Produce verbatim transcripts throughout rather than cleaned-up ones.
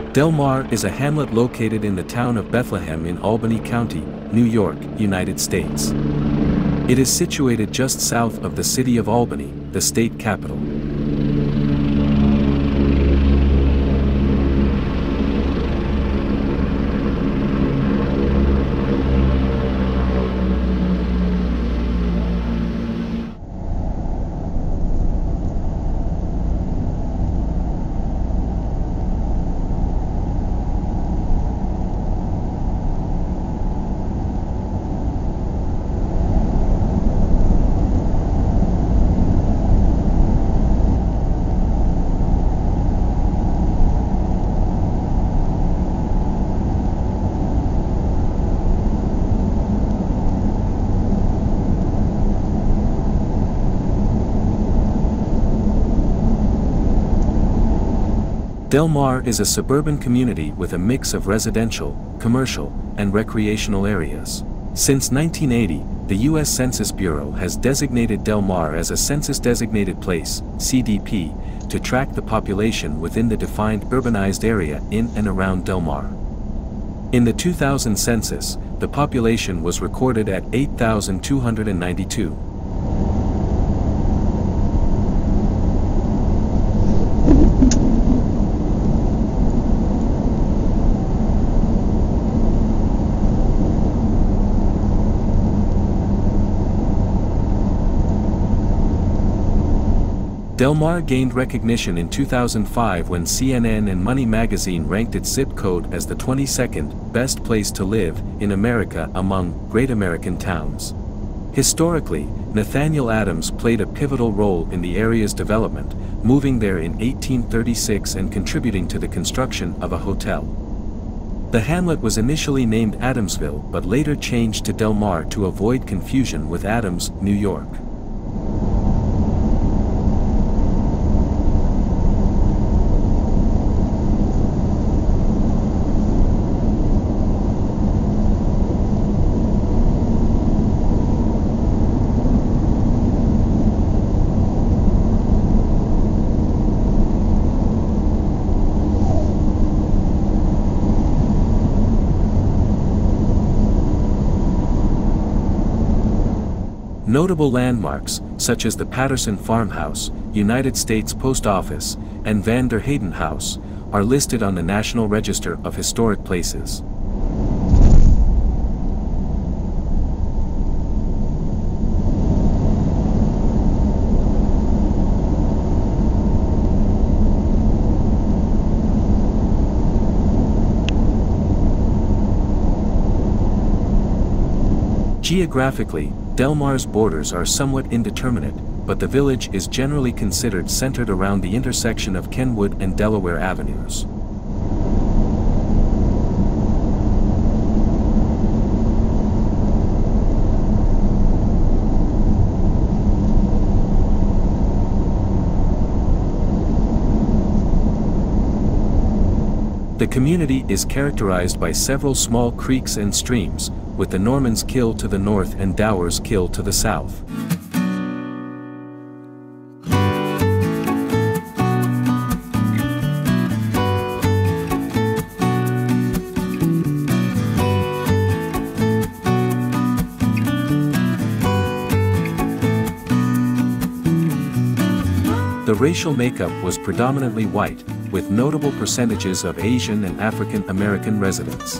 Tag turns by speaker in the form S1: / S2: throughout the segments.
S1: Delmar is a hamlet located in the town of Bethlehem in Albany County, New York, United States. It is situated just south of the city of Albany, the state capital. Delmar is a suburban community with a mix of residential, commercial, and recreational areas. Since nineteen eighty, the U S Census Bureau has designated Delmar as a census-designated place, C D P, to track the population within the defined urbanized area in and around Delmar. In the two thousand census, the population was recorded at eight thousand two hundred ninety-two. Delmar gained recognition in two thousand five when C N N and Money magazine ranked its zip code as the twenty-second best place to live in America among great American towns. Historically, Nathaniel Adams played a pivotal role in the area's development, moving there in eighteen thirty-six and contributing to the construction of a hotel. The hamlet was initially named Adamsville but later changed to Delmar to avoid confusion with Adams, New York. Notable landmarks, such as the Patterson Farmhouse, United States Post Office, and Derheyden House, are listed on the National Register of Historic Places. Geographically, Delmar's borders are somewhat indeterminate, but the village is generally considered centered around the intersection of Kenwood and Delaware Avenues. The community is characterized by several small creeks and streams, with the Norman's Kill to the north and Dower's Kill to the south. The racial makeup was predominantly white, with notable percentages of Asian and African American residents.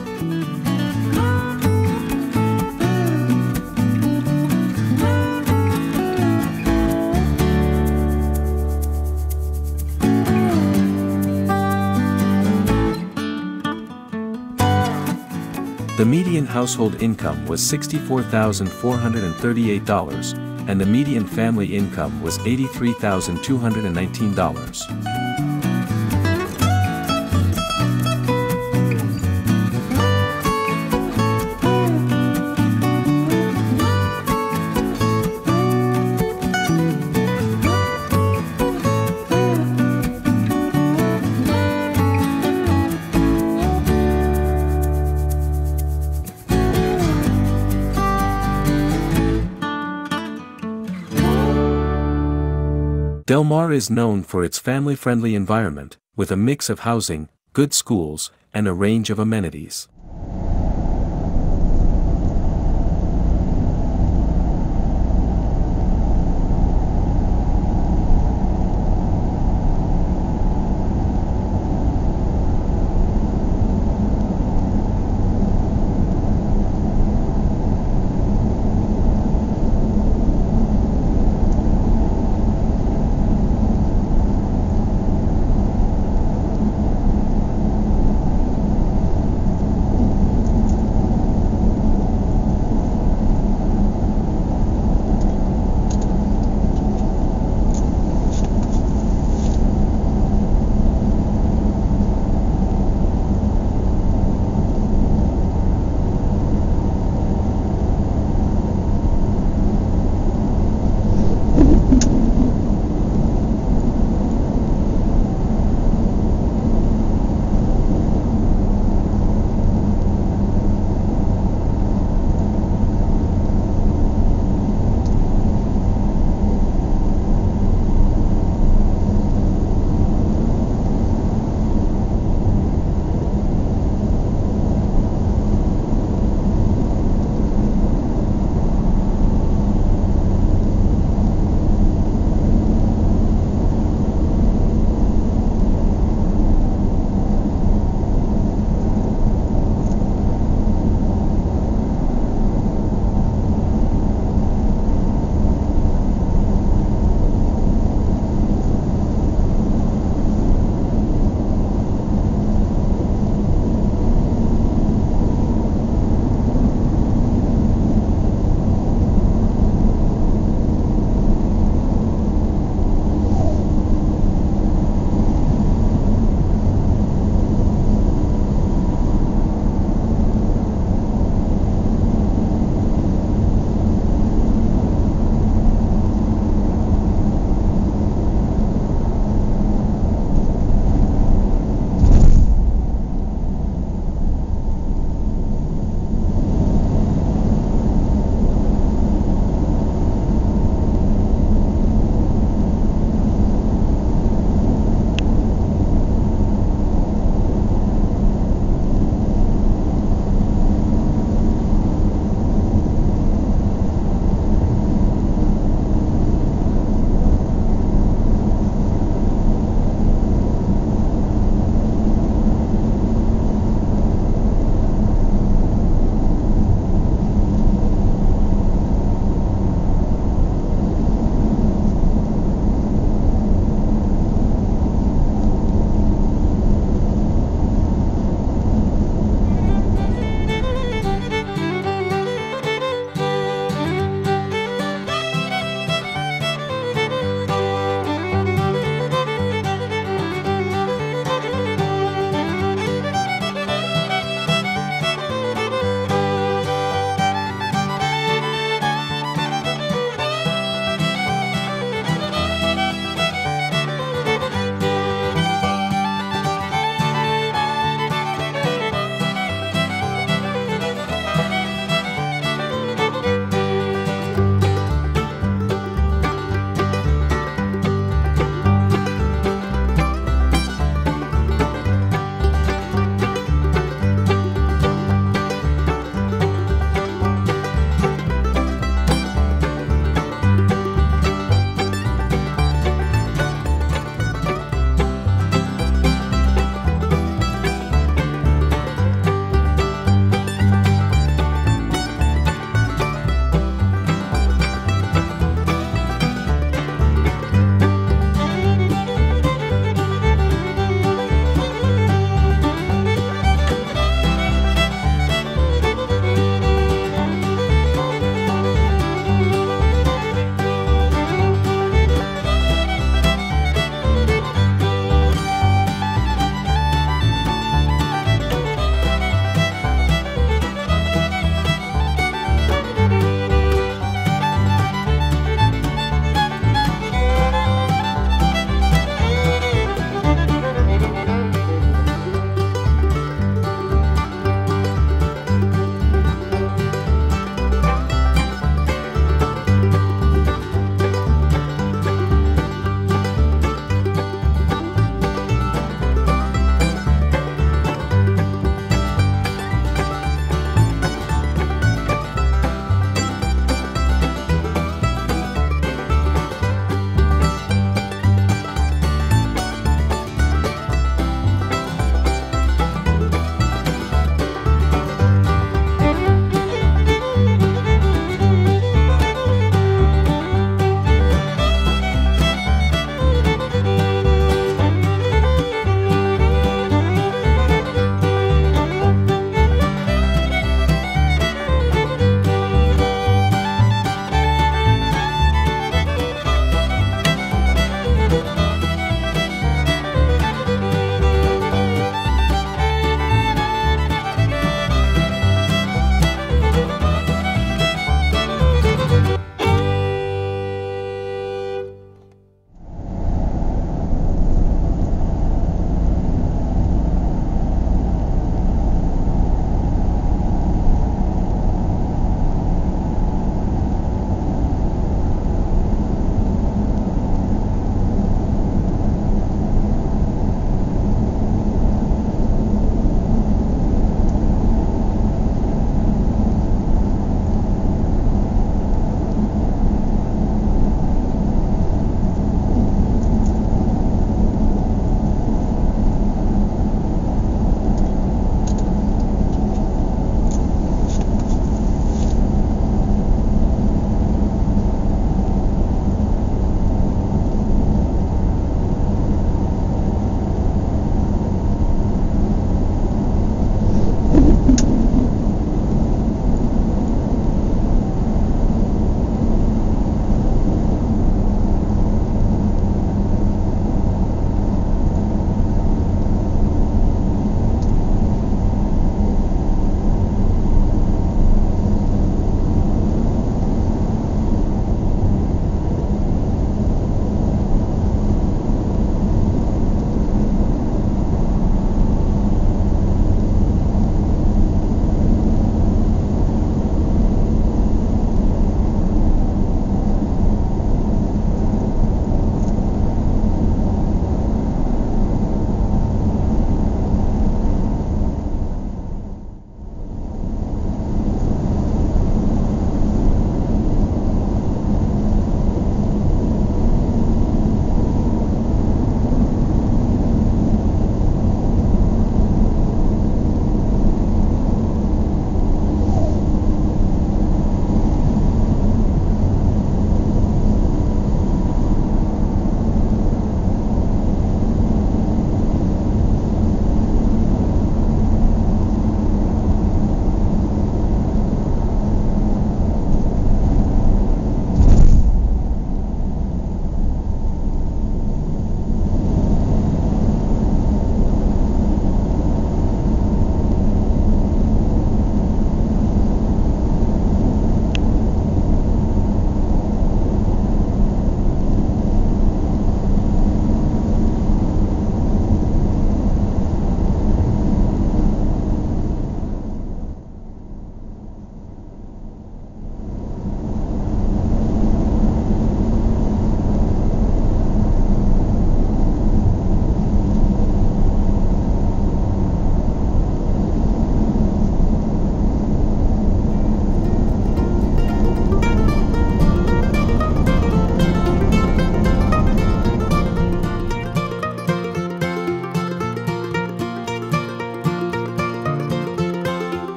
S1: The median household income was sixty-four thousand four hundred thirty-eight dollars, and the median family income was eighty-three thousand two hundred nineteen dollars. Delmar is known for its family-friendly environment, with a mix of housing, good schools, and a range of amenities.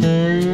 S1: Bethlehem.